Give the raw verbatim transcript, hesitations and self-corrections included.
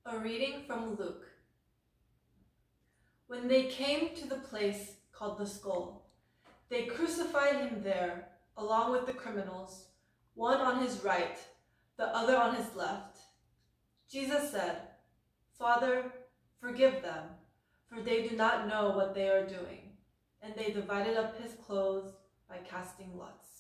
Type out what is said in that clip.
A reading from Luke. When they came to the place called the Skull, they crucified him there, along with the criminals, one on his right, the other on his left. Jesus said, "Father, forgive them, for they do not know what they are doing." And they divided up his clothes by casting lots.